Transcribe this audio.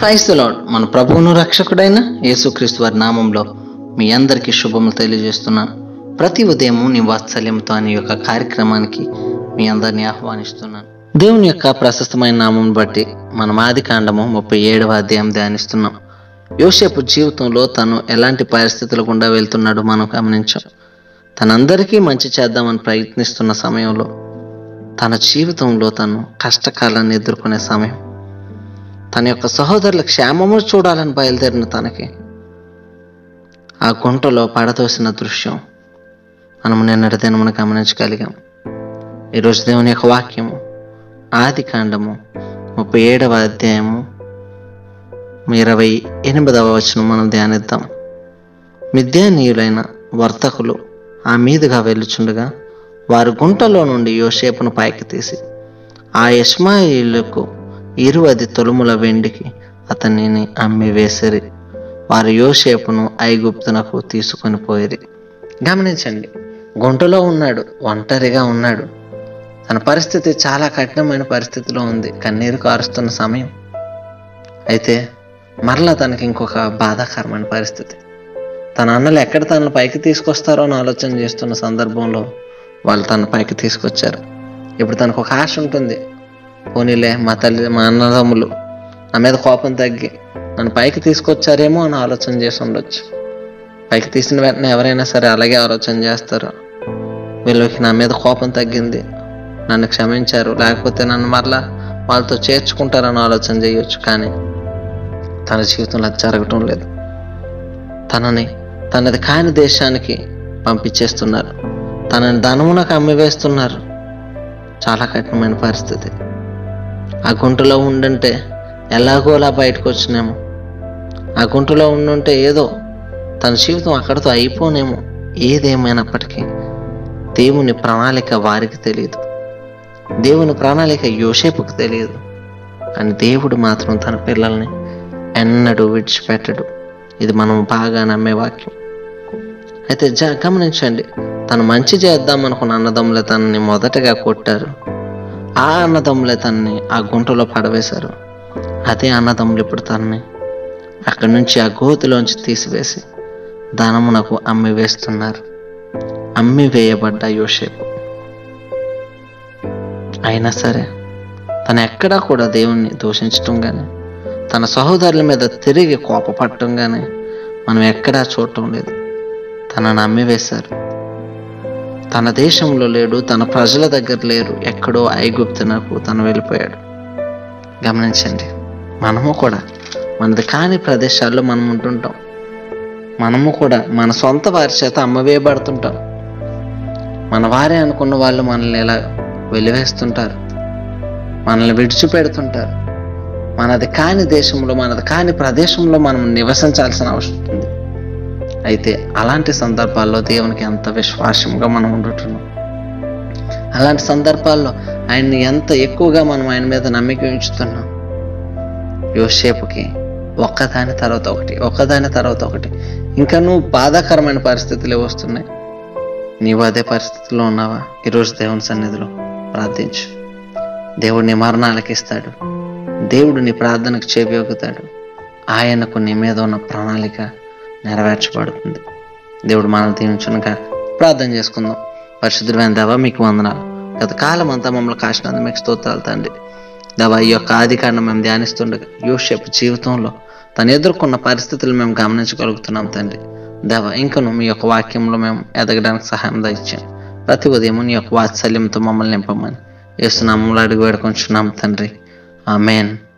క్రైస్త lord, మన ప్రభువును రక్షకుడైన యేసుక్రీస్తు వారి నామంలో మీ అందరికీ శుభములు తెలియజేస్తున్నాను. ప్రతి ఉదయం నీ వాత్సల్యంతో అనే యొక్క కార్యక్రమానికి మీ అందరినీ ఆహ్వానిస్తున్నాను. దేవుని యొక్క ప్రశస్తమైన నామం బట్టి మనం ఆదికాండము 37వ అధ్యాయం ధ్యానిస్తున్నాం. యోసేపు జీవితంలో తను ఎలాంటి పరిస్థితుల గుండా వెళ్తున్నాడో మనం గమనించాం. తనందరికీ మంచి చేద్దామని ప్రయత్నిస్తున్న సమయంలో తన జీవితంలో తను కష్టకాలాన్ని ఎదుర్కొనే సమయం, తన యొక్క సహోదరుల క్షేమము చూడాలని బయలుదేరిన తనకి ఆ గుంటలో పడదోసిన దృశ్యం మనము నిన్నటి దినమున గమనించగలిగాం. ఈరోజు దేవుని యొక్క వాక్యము ఆదికాండము 37వ అధ్యాయము 28వ వచనం మనం ధ్యానిద్దాం. మిద్యానీయులైన వర్తకులు ఆ మీదుగా వెళ్ళుచుండగా వారు గుంటలో నుండి యోసేపును పైకి తీసి ఆ ఇష్మాయేలుకు 20 తులముల వెండికి అతనిని అమ్మి వేసిరి. వారు యోసేపును ఐగుప్తునకు తీసుకొని పోయిరి. గమనించండి, గుంటలో ఉన్నాడు, ఒంటరిగా ఉన్నాడు. తన పరిస్థితి చాలా కఠినమైన పరిస్థితిలో ఉంది, కన్నీరు కారుస్తున్న సమయం. అయితే మరలా తనకి ఇంకొక బాధాకరమైన పరిస్థితి. తన అన్నలు ఎక్కడ తనను పైకి తీసుకొస్తారో అని ఆలోచన చేస్తున్న సందర్భంలో వాళ్ళు తన పైకి తీసుకొచ్చారు. ఇప్పుడు తనకు ఒక ఆశ ఉంటుంది, పోనీలే మా అన్నదమ్ములు నా మీద కోపం తగ్గి నన్ను పైకి తీసుకొచ్చారేమో అని ఆలోచన చేసి ఉండొచ్చు. పైకి తీసిన వెంటనే ఎవరైనా సరే అలాగే ఆలోచన చేస్తారు, వీళ్ళకి నా మీద కోపం తగ్గింది, నన్ను క్షమించారు, లేకపోతే నన్ను మరలా వాళ్ళతో చేర్చుకుంటారని ఆలోచన చేయొచ్చు. కానీ తన జీవితంలో అది జరగటం లేదు. తనది కాని దేశానికి పంపించేస్తున్నారు, తనని ధనమునకు అమ్మివేస్తున్నారు. చాలా కఠినమైన పరిస్థితి. ఆ గుంటలో ఉండుంటే ఎలాగోలా బయటకు వచ్చినేమో, ఆ గుంటలో ఉండుంటే ఏదో తన జీవితం అక్కడితో అయిపోనేమో. ఏదేమైనప్పటికీ దేవుని ప్రణాళిక వారికి తెలియదు, దేవుని ప్రణాళిక యోసేపుకు తెలియదు. కానీ దేవుడు మాత్రం తన పిల్లల్ని ఎన్నడూ విడిచిపెట్టడు. ఇది మనం బాగా నమ్మే వాక్యం. అయితే గమనించండి, తను మంచి చేద్దాం అనుకున్న అన్నదమ్ములే తనని మొదటగా కొట్టారు. ఆ అన్నదమ్ములే తనని ఆ గుంటలో పడవేశారు. అదే అన్నదమ్ములు ఇప్పుడు తనని అక్కడి నుంచి ఆ గోతిలోంచి తీసివేసి ధనమునకు అమ్మి వేస్తున్నారు. అమ్మి వేయబడ్డ యోసేపు అయినా సరే తను ఎక్కడా కూడా దేవుణ్ణి దూషించటం కానీ, తన సహోదరుల మీద తిరిగి కోపపడటం కానీ మనం ఎక్కడా చూడటం లేదు. తనను అమ్మి వేశారు. తన దేశంలో లేడు, తన ప్రజల దగ్గర లేరు, ఎక్కడో ఐగుప్తునకు తను వెళ్ళిపోయాడు. గమనించండి, మనము కూడా మనది కాని ప్రదేశాల్లో మనం ఉంటుంటాం. మనము కూడా మన సొంత వారి చేత అమ్మవేయబడుతుంటాం. మన వారే అనుకున్న వాళ్ళు మనల్ని ఎలా వెలివేస్తుంటారు, మనల్ని విడిచిపెడుతుంటారు. మనది కాని దేశంలో, మనది కాని ప్రదేశంలో మనం నివసించాల్సిన అవసరం ఉంది. అయితే అలాంటి సందర్భాల్లో దేవునికి ఎంత విశ్వాసంగా మనం ఉండుతున్నాం, అలాంటి సందర్భాల్లో ఆయన్ని ఎంత ఎక్కువగా మనం ఆయన మీద నమ్మిక ఉంచుతున్నాం. యోసేపుకి ఒక్కదాని తర్వాత ఒకటి ఇంకా నువ్వు బాధాకరమైన పరిస్థితులే వస్తున్నాయి. నీవు అదే పరిస్థితిలో ఉన్నావా? ఈరోజు దేవుని సన్నిధిలో ప్రార్థించు. దేవుడు నీ మరణాలకి ఇస్తాడు, దేవుడు నీ ప్రార్థనకు చెవియొగ్గుతాడు. ఆయనకు నీ మీద ఉన్న ప్రణాళిక నెరవేర్చబడుతుంది. దేవుడు మనల్ని దీవించునుగా. ప్రార్థన చేసుకుందాం. పరిశుద్ధమైన దేవా, మీకు వందనాలు. గత కాలం అంతా మమ్మల్ని కాచినందుకు మీకు స్తోత్రాలు తండ్రి. దేవా, ఈ యొక్క ఆదికాండం మేము ధ్యానిస్తుండగా యోసేపు జీవితంలో తను ఎదుర్కొన్న పరిస్థితులు మేము గమనించగలుగుతున్నాం తండ్రి. దేవా, ఇంకను మీ యొక్క వాక్యంలో మేము ఎదగడానికి సహాయం దయచేయండి. ప్రతి ఉదయం నీ యొక్క వాత్సల్యంతో మమ్మల్ని నింపమని యేసు నామములో అడిగి వేడుకొంచున్నాం తండ్రి. ఆమేన్.